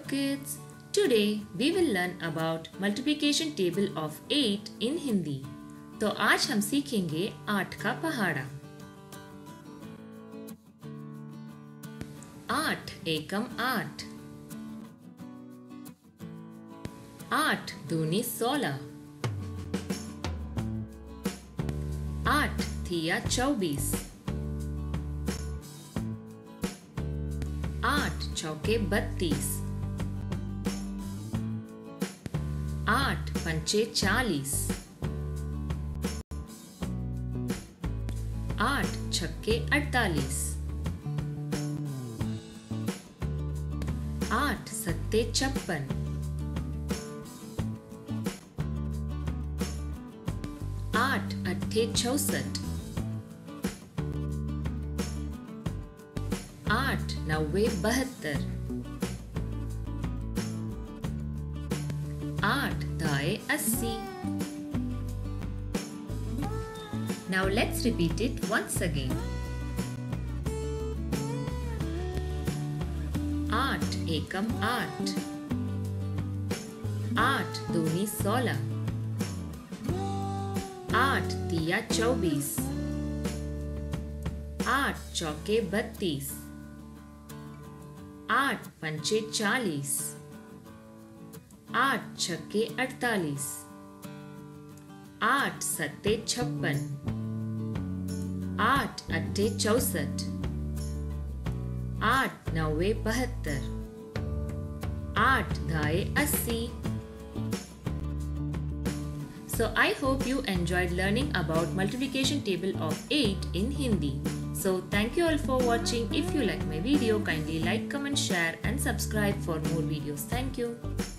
kids, today we will learn about multiplication table of 8 in Hindi. तो आज हम सीखेंगे 8 का पहाड़ा। 8 एकम 8, 8 दूनी 16, 8 थिया 24, 8 चौके 32, 8 पंचे 40, 8 छक्के 48, 8 सत्ते 56, 8 अट्ठे 64, 8 नव्वे 72, 8 दाए 80. Now let's repeat it once again. 8 एकम 8, 8 दूनी 16, 8 तिया 24, 8 चौके 32, 8 पंचे 40, 8 छक्के 48, 8 सत्ते 56, 8 अट्ठे 64, 8 नव्वे 72, 8 दाए 80. So I hope you enjoyed learning about multiplication table of 8 in Hindi. So thank you all for watching. If you like my video, kindly like, comment, share and subscribe for more videos. Thank you.